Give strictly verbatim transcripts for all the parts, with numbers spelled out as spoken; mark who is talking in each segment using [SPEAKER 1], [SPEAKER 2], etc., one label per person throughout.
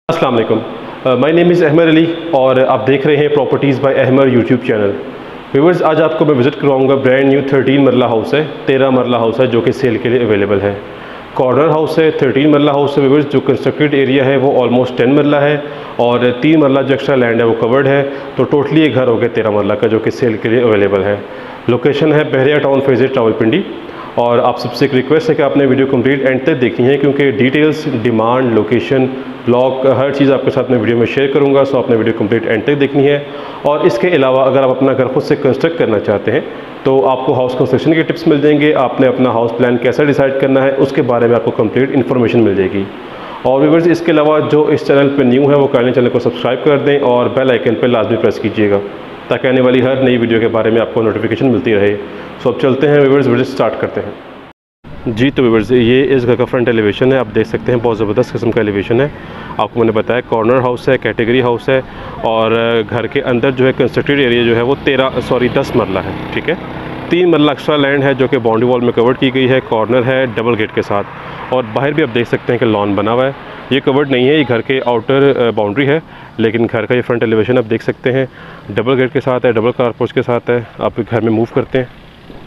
[SPEAKER 1] अस्सलाम वालेकुम, my name is Ahmed Ali और आप देख रहे हैं properties by Ahmed YouTube channel. Viewers, आज आपको मैं विज़िट करवाऊंगा brand new thirteen marla house है, तेरह मरला हाउस है जो कि सेल के लिए अवेलेबल है। कॉर्नर हाउस है, थर्टीन मरला हाउस है। व्यूअर्स, जो कंस्ट्रक्टेड एरिया है वो ऑलमोस्ट टेन मरला है और तीन मरला जो एक्स्ट्रा लैंड है वो कवर्ड है। तो टोटली ये घर हो गया तेरह मरला का जो कि सेल के लिए अवेलेबल है। लोकेशन है बहरिया टाउन फेजेड रावलपिंडी। और आप सबसे एक रिक्वेस्ट है कि आपने वीडियो कंप्लीट एंड तक देखनी है क्योंकि डिटेल्स, डिमांड, लोकेशन, ब्लॉक, हर चीज़ आपके साथ मैं वीडियो में शेयर करूंगा। सो आपने वीडियो कंप्लीट एंड तक देखनी है। और इसके अलावा अगर आप अपना घर खुद से कंस्ट्रक्ट करना चाहते हैं तो आपको हाउस कंस्ट्रक्शन के टिप्स मिल जाएंगे। आपने अपना हाउस प्लान कैसा डिसाइड करना है उसके बारे में आपको कंप्लीट इन्फॉर्मेशन मिल जाएगी। और व्यूअर्स, इसके अलावा जो इस चैनल पर न्यू है वो काइंडली चैनल को सब्सक्राइब कर दें और बेल आइकन पर लाजमी प्रेस कीजिएगा ताकि आने वाली हर नई वीडियो के बारे में आपको नोटिफिकेशन मिलती रहे। सो अब चलते हैं व्यूअर्स, वीडियो स्टार्ट करते हैं। जी तो व्यूअर्स, ये इस घर का फ्रंट एलिवेशन है। आप देख सकते हैं बहुत ज़बरदस्त किस्म का एलिवेशन है। आपको मैंने बताया कॉर्नर हाउस है, कैटेगरी हाउस है और घर के अंदर जो है कंस्ट्रक्टेड एरिया जो है वो तेरह सॉरी दस मरला है। ठीक है, तीन मरला एक्स्ट्रा लैंड है जो कि बाउंड्री वॉल में कवर्ड की गई है। कॉर्नर है डबल गेट के साथ और बाहर भी आप देख सकते हैं कि लॉन बना हुआ है। ये कवर्ड नहीं है, ये घर के आउटर बाउंड्री है, लेकिन घर का ये फ्रंट एलिवेशन आप देख सकते हैं डबल गेट के साथ है, डबल कारपोर्च के साथ है। आप घर में मूव करते हैं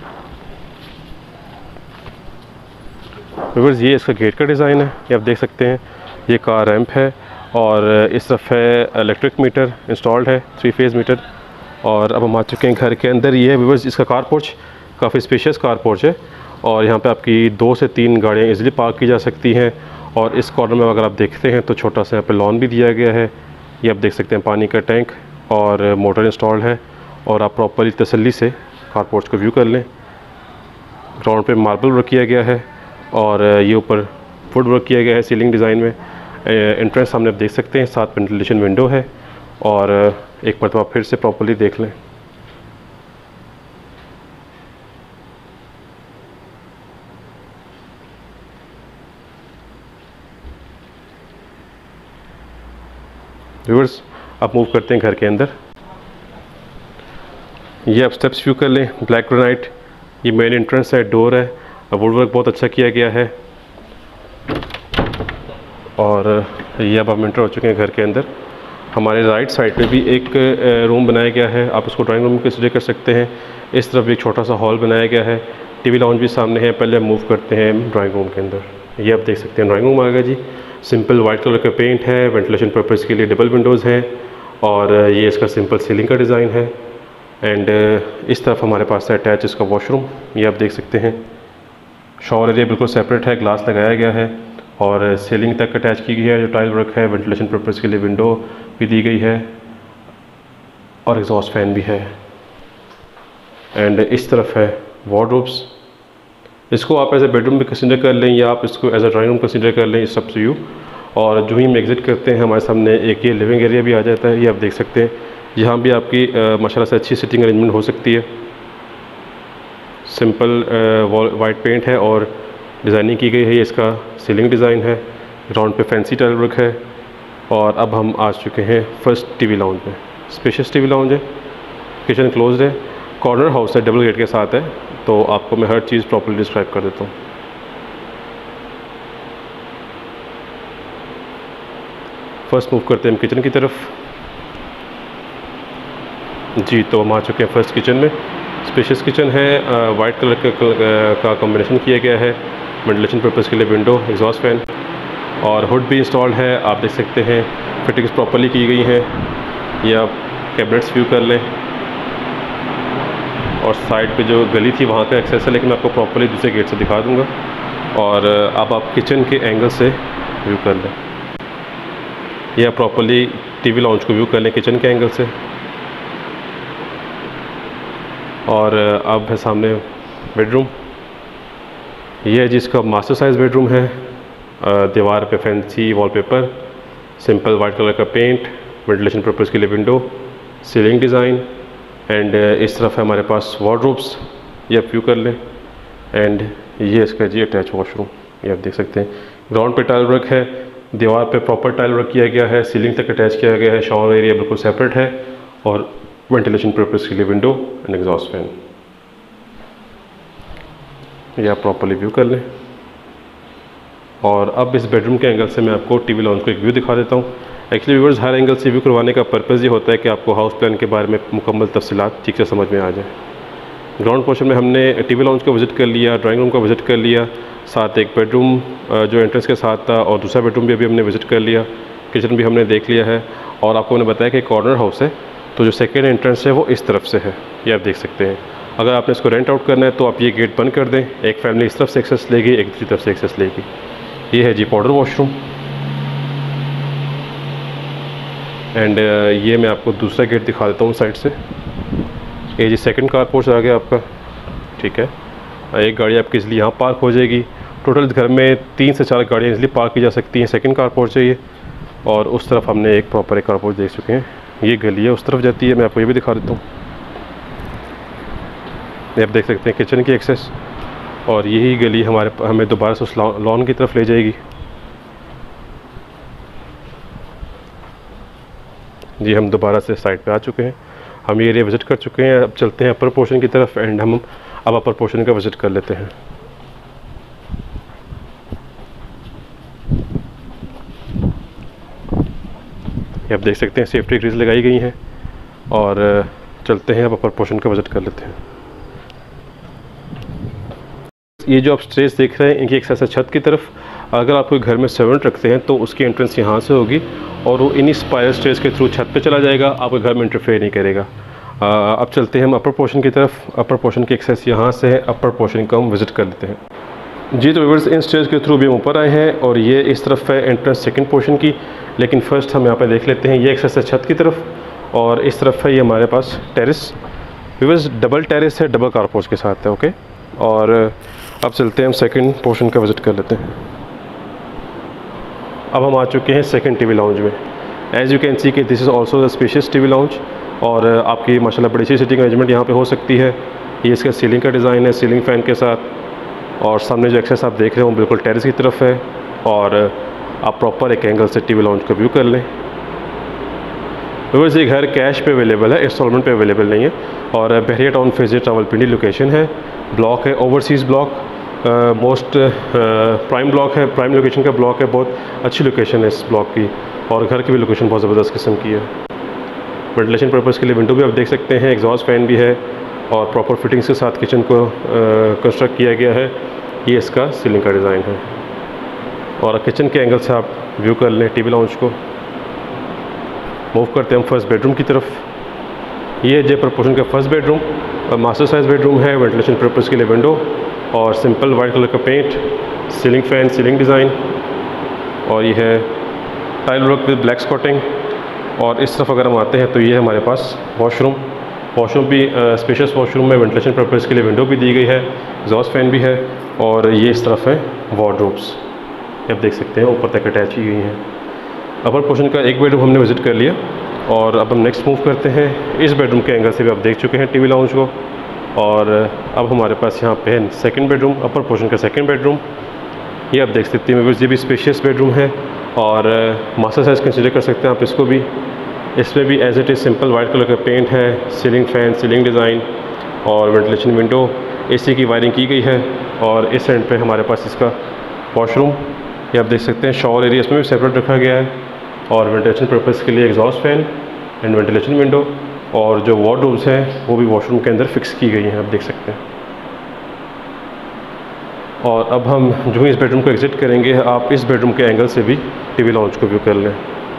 [SPEAKER 1] व्यूअर्स, ये इसका गेट का डिज़ाइन है। ये आप देख सकते हैं, ये कार रैंप है और इस तरफ है इलेक्ट्रिक मीटर इंस्टॉल्ड है, थ्री फेज़ मीटर। और अब हम आ चुके हैं घर के अंदर। ये है व्यूअर्स इसका कार पोर्च, काफ़ी स्पेशियस कार पोर्च है और यहाँ पे आपकी दो से तीन गाड़ियाँ इजीली पार्क की जा सकती हैं। और इस कॉर्नर में अगर आप देखते हैं तो छोटा सा यहाँ पे लॉन भी दिया गया है। ये आप देख सकते हैं पानी का टैंक और मोटर इंस्टॉल्ड है। और आप प्रॉपरली तसल्ली से कार पोर्च को व्यू कर लें। ग्राउंड पे मार्बल वर्क किया गया है और ये ऊपर वुड वर्क किया गया है सीलिंग डिज़ाइन में। एंट्रेंस सामने आप देख सकते हैं, साथ वेंटिलेशन विंडो है। और एक मरतबा फिर से प्रॉपर्ली देख लें। व्यूअर्स, आप मूव करते हैं घर के अंदर। ये आप स्टेप्स व्यू कर लें, ब्लैक ग्रेनाइट। ये मेन एंट्रेंस है, डोर है, वुड वर्क बहुत अच्छा किया गया है। और ये अब हम एंटर हो चुके हैं घर के अंदर। हमारे राइट साइड पे भी एक रूम बनाया गया है, आप इसको ड्राइंग रूम कंसीडर कर सकते हैं। इस तरफ एक छोटा सा हॉल बनाया गया है, टीवी लाउंज भी सामने है। पहले हम मूव करते हैं ड्राइंग रूम के अंदर। ये आप देख सकते हैं ड्राइंग रूम आ गया जी। सिंपल वाइट कलर का पेंट है, वेंटिलेशन पर्पज़ के लिए डबल विंडोज़ हैं और ये इसका सिंपल सीलिंग का डिज़ाइन है। एंड इस तरफ हमारे पास है अटैच इसका वॉशरूम। ये आप देख सकते हैं, शॉवर एरिया बिल्कुल सेपरेट है, ग्लास लगाया गया है और सीलिंग तक अटैच की गई है। जो टाइल वर्क है, वेंटिलेशन पर्पज़ के लिए विंडो भी दी गई है और एग्जॉस्ट फैन भी है। एंड इस तरफ है वार्डरोब्स। इसको आप एज ए बेडरूम भी कंसीडर कर लें या आप इसको as a drawing room consider कर लें, इस सब से यू। और जो ही हम एग्ज़िट करते हैं हमारे सामने एक ये लिविंग एरिया भी आ जाता है। ये आप देख सकते हैं, यहाँ भी आपकी माशाल्लाह से अच्छी सिटिंग अरेंजमेंट हो सकती है। सिंपल वाइट पेंट है और डिज़ाइनिंग की गई है। ये इसका सीलिंग डिज़ाइन है, ग्राउंड पे फैंसी टाइल वर्क है। और अब हम आ चुके हैं फर्स्ट टीवी लाउंज में। स्पेशियस टीवी लाउंज है, किचन क्लोज्ड है, कॉर्नर हाउस है, डबल गेट के साथ है। तो आपको मैं हर चीज़ प्रॉपर्ली डिस्क्राइब कर देता हूँ। फर्स्ट मूव करते हैं हम किचन की तरफ। जी तो हम आ चुके हैं फर्स्ट किचन में। स्पेशियस किचन है, वाइट कलर का का कॉम्बिनेशन किया गया है, वेंटिलेशन पर्पज़ के लिए विंडो, एग्जॉस्ट फैन और हुड भी इंस्टॉल्ड है। आप देख सकते हैं फिटिंग्स प्रॉपर्ली की गई हैं। ये आप कैबिनेट्स व्यू कर लें और साइड पे जो गली थी वहाँ का एक्सेस है, लेकिन मैं आपको प्रॉपर्ली दूसरे गेट से दिखा दूँगा। और अब आप किचन के एंगल से व्यू कर लें। ये आप प्रॉपर्ली टीवी लाउंज को व्यू कर लें किचन के एंगल से। और अब है सामने बेडरूम। ये है जिसका मास्टर साइज़ बेडरूम है। दीवार पे fancy wallpaper, simple white colour का पेंट, वेंटिलेशन पर्पज़ के लिए विंडो, सीलिंग डिज़ाइन। एंड इस तरफ है हमारे पास वार्डरोब्स, ये आप व्यू कर लें। एंड ये इसका जी अटैच वॉशरूम, ये आप देख सकते हैं। ग्राउंड पे टाइल वर्क है, दीवार पे प्रॉपर टाइल वर्क किया गया है, सीलिंग तक अटैच किया गया है। शॉवर एरिया बिल्कुल सेपरेट है और वेंटिलेशन पर्पज़ के लिए विंडो एंड एग्जॉस्ट फैन। ये आप प्रॉपर्ली व्यू कर लें। और अब इस बेडरूम के एंगल से मैं आपको टीवी लॉन्च को एक व्यू दिखा देता हूँ। एक्चुअली व्यूअर्स, हर एंगल से व्यू करवाने का पर्पज़ ये होता है कि आपको हाउस प्लान के बारे में मुकम्मल तफसीलात ठीक से समझ में आ जाए। ग्राउंड पोर्शन में हमने टीवी लॉन्च को विज़िट कर लिया, ड्राइंग रूम को विज़िट कर लिया, साथ एक बेडरूम जो एंट्रेंस के साथ था और दूसरा बेडरूम भी अभी हमने विज़िट कर लिया, किचन भी हमने देख लिया है। और आपको मैंने बताया कि कॉर्नर हाउस है, तो जो सेकेंड एंट्रेंस है वो इस तरफ से है, ये आप देख सकते हैं। अगर आपने इसको रेंट आउट करना है तो आप ये गेट बंद कर दें, एक फैमिली इस तरफ से एक्सेस लेगी, एक दूसरी तरफ से एक्सेस लेगी। ये है जी पाउडर वॉशरूम, एंड ये मैं आपको दूसरा गेट दिखा देता हूँ साइड से। ये जी सेकंड कार पोर्च आ गया आपका, ठीक है। एक गाड़ी आपकी इसलिए यहाँ पार्क हो जाएगी। टोटल घर में तीन से चार गाड़ियाँ इसलिए पार्क की जा सकती हैं। सेकंड कार पोर्च है ये, और उस तरफ हमने एक प्रॉपर एक कार पोर्च देख चुके हैं। ये गली है उस तरफ जाती है, मैं आपको ये भी दिखा देता हूँ। ये आप देख सकते हैं किचन की एक्सेस, और यही गली हमारे हमें दोबारा से उस लॉन की तरफ ले जाएगी। जी हम दोबारा से साइड पे आ चुके हैं, हम ये एरिया विज़िट कर चुके हैं। अब चलते हैं अपर पोर्शन की तरफ, एंड हम अब अपर पोर्शन का विज़िट कर लेते हैं। ये आप देख सकते हैं सेफ्टी ग्रिल्स लगाई गई हैं, और चलते हैं अब अपर पोर्शन का विज़िट कर लेते हैं। ये जो आप स्टेज देख रहे हैं, इनकी एक्सेस है छत की तरफ। अगर आप कोई घर में सर्वेंट रखते हैं तो उसकी एंट्रेंस यहाँ से होगी, और वो इन्हीं स्पाइरल स्टेज के थ्रू छत पे चला जाएगा, आपके घर में इंटरफेयर नहीं करेगा। आ, अब चलते हैं हम अपर पोर्शन की तरफ। अपर पोर्शन की एक्सेस यहाँ से है, अपर पोर्शन का हम विज़िट कर लेते हैं। जी तो व्यूअर्स, इन स्टेज के थ्रू भी हम ऊपर आए हैं, और ये इस तरफ है एंट्रेंस सेकंड पोर्शन की। लेकिन फर्स्ट हम यहाँ पे देख लेते हैं, ये एक्सेस है छत की तरफ, और इस तरफ है ये हमारे पास टेरेस। व्यूअर्स, डबल टेरेस है, डबल कारपोर्च के साथ है, ओके। और अब चलते हैं हम सेकंड पोर्शन का विज़िट कर लेते हैं। अब हम आ चुके हैं सेकंड टीवी लाउंज में। एज़ यू कैन सी कि this is also the spacious TV lounge, और आपकी माशाल्लाह बड़ी सी सिटिंग अरेंजमेंट यहाँ पे हो सकती है। ये इसका सीलिंग का डिज़ाइन है, सीलिंग फ़ैन के साथ, और सामने जो एक्सेस आप देख रहे हो बिल्कुल टेरेस की तरफ है, और आप प्रॉपर एक एंगल से टीवी लाउंज का व्यू कर लें। वैसे ये घर कैश पे अवेलेबल है, इंस्टॉलमेंट पे अवेलेबल नहीं है, और Bahria Town phase Rawalpindi location है। ब्लॉक है overseas block, most prime block है, प्राइम लोकेशन का ब्लॉक है। बहुत अच्छी लोकेशन है इस ब्लॉक की, और घर की भी लोकेशन बहुत ज़बरदस्त किस्म की है। वेंटिलेशन पर्पज़ के लिए विंडो भी आप देख सकते हैं, एग्जॉस्ट फैन भी है, और प्रॉपर फिटिंग्स के साथ किचन को कंस्ट्रक्ट किया गया है। ये इसका सीलिंग का डिज़ाइन है, और किचन के एंगल से आप व्यू कर लें टीवी लाउंज को। मूव करते हैं हम फर्स्ट बेडरूम की तरफ। ये जे प्रपोर्शन का first bedroom, master size bedroom है। वेंटिलेशन पर्पज़ के लिए विंडो, और सिंपल वाइट कलर का paint, ceiling fan, ceiling design, और ये है tile work with black skirting. और इस तरफ अगर हम आते हैं तो ये हमारे पास वॉशरूम। वॉशरूम भी स्पेशियस वॉशरूम में वेंटिलेशन पर्पज़ के लिए विंडो भी दी गई है, एग्जॉस्ट फैन भी है, और ये इस तरफ है वार्डरोब्स, आप देख सकते हैं ऊपर तक अटैच की गई हैं। अपर पोर्शन का एक बेडरूम हमने विज़िट कर लिया, और अब हम नेक्स्ट मूव करते हैं। इस बेडरूम के एंगल से भी आप देख चुके हैं टीवी लाउंज को, और अब हमारे पास यहाँ पे है सेकंड बेडरूम, अपर पोर्शन का सेकंड बेडरूम। ये आप देख सकते हैं ये भी स्पेशियस बेडरूम है, और मास्टर साइज़ कंसीडर कर सकते हैं आप इसको भी। इसमें भी as it is simple white colour का पेंट है, सीलिंग फ़ैन, सीलिंग डिज़ाइन, और वेंटिलेशन विंडो, एसी की वायरिंग की गई है। और इस एंड पे हमारे पास इसका वॉशरूम, ये आप देख सकते हैं शॉवर एरिया इसमें भी सेपरेट रखा गया है, और वेंटिलेशन पर्पज़ के लिए exhaust fan and ventilation window, और जो वार्डरोब्स हैं वो भी वॉशरूम के अंदर फिक्स की गई हैं, आप देख सकते हैं। और अब हम जो इस बेडरूम को एग्जिट करेंगे, आप इस बेडरूम के एंगल से भी टीवी लाउंज को व्यू कर लें।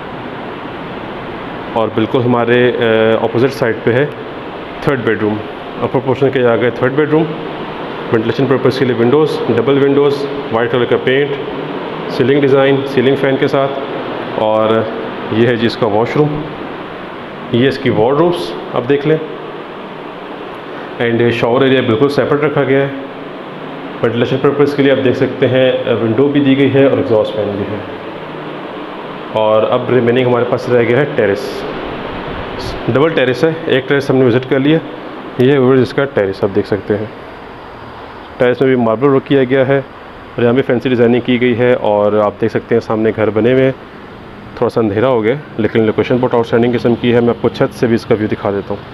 [SPEAKER 1] और बिल्कुल हमारे ऑपोजिट साइड पे है थर्ड बेडरूम। अपर पोर्शन के आ गए थर्ड बेडरूम। वेंटिलेशन पर्पज़ के लिए windows, double windows, white colour का paint, ceiling design, ceiling fan के साथ, और ये है जी इसका वॉशरूम। ये इसकी वार्डरोब्स आप देख लें, एंड शॉवर एरिया बिल्कुल सेपरेट रखा गया है। वेंटिलेशन पर्पज़ के लिए आप देख सकते हैं विंडो भी दी गई है, और एग्जॉस्ट फैन भी है। और अब रिमेनिंग हमारे पास रह गया है टेरेस। डबल टेरेस है, एक टेरेस हमने विज़िट कर लिया, ये है इसका टेरेस, आप देख सकते हैं। टेरेस में भी मार्बल वर्क किया गया है, और यहाँ भी फैंसी डिज़ाइनिंग की गई है, और आप देख सकते हैं सामने घर बने हुए हैं। थोड़ा सा अंधेरा हो गया, लेकिन लोकेशन बहुत आउटस्टैंडिंग किस्म की है। मैं आपको छत से भी इसका व्यू दिखा देता हूँ।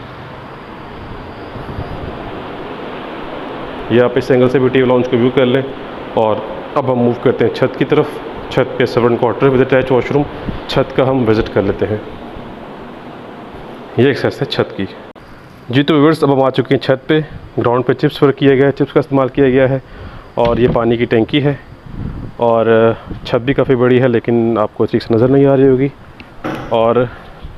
[SPEAKER 1] ये आप इस एंगल से भी टीवी लाउंज को व्यू कर लें, और अब हम मूव करते हैं छत की तरफ। छत पे servant quarter with attach washroom, छत का हम विज़िट कर लेते हैं। ये एक्सेस है छत की। जी तो व्यूअर्स, अब हम आ चुके हैं छत पे। ग्राउंड पे चिप्स वर्क किया गया है, चिप्स का इस्तेमाल किया गया है। और ये पानी की टैंकी है और छत भी काफ़ी बड़ी है, लेकिन आपको ठीक से नज़र नहीं आ रही होगी। और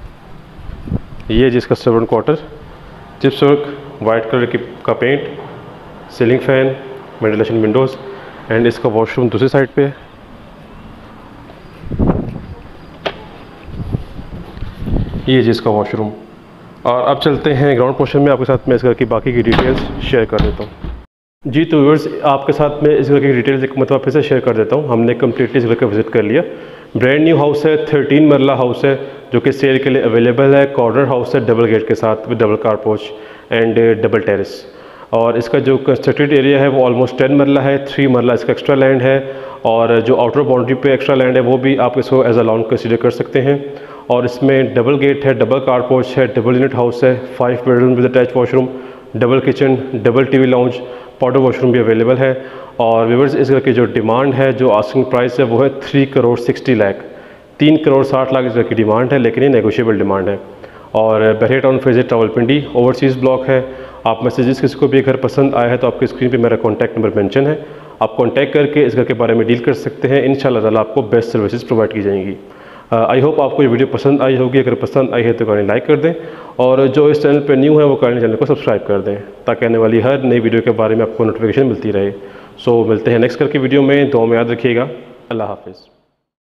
[SPEAKER 1] ये जिसका servant quarter, chips work, white colour की का paint, ceiling fan, ventilation windows and इसका वॉशरूम दूसरी साइड पे है। ये जी इसका वॉशरूम। और अब चलते हैं ग्राउंड पोर्शन में, आपके साथ मैं इस घर की बाकी की डिटेल्स शेयर कर देता हूँ। जी तो व्यूअर्स, आपके साथ मैं इस घर की डिटेल्स एक मतलब फिर से शेयर कर देता हूँ। हमने कम्प्लीटली इस घर का विज़िट कर लिया। ब्रांड न्यू हाउस है, थर्टीन मरला हाउस है जो कि सेल के लिए अवेलेबल है। कॉर्नर हाउस है डबल गेट के साथ with double car porch and double terrace. और इसका जो कंस्ट्रक्टेड एरिया है वो ऑलमोस्ट टेन मरला है, थ्री मरला इसका एक्स्ट्रा लैंड है। और जो आउटर बाउंड्री पे एक्स्ट्रा लैंड है वो भी आप इसको एज अ लॉन कंसीडर कर सकते हैं। और इसमें डबल गेट है, डबल कार पोर्च है, डबल यूनिट हाउस है, five bedroom with attach washroom, double kitchen, double TV lounge, powder washroom भी अवेलेबल है। और व्यूअर्स, इस घर की जो डिमांड है, जो आस्किंग प्राइस है वो है थ्री करोड़ सिक्सटी लाख तीन करोड़ साठ लाख इस घर की डिमांड है, लेकिन ये नेगोशिएबल डिमांड है। और Bahria Town phase eight Rawalpindi overseas block है। आप में से जिस किसी को भी घर पसंद आया है तो आपकी स्क्रीन पे मेरा कॉन्टैक्ट नंबर मेंशन है, आप कॉन्टैक्ट करके इस घर के बारे में डील कर सकते हैं। इंशाल्लाह ताला आपको बेस्ट सर्विसेज प्रोवाइड की जाएंगी। आई होप आपको ये वीडियो पसंद आई होगी। अगर पसंद आई है तो काइंडली लाइक कर दें, और जो इस चैनल पर न्यू है वो काइंडली चैनल को सब्सक्राइब कर दें, ताकि आने वाली हर नई वीडियो के बारे में आपको नोटिफिकेशन मिलती रहे। सो मिलते हैं नेक्स्ट घर की वीडियो में। दुआ में याद रखिएगा। अल्लाह हाफिज़।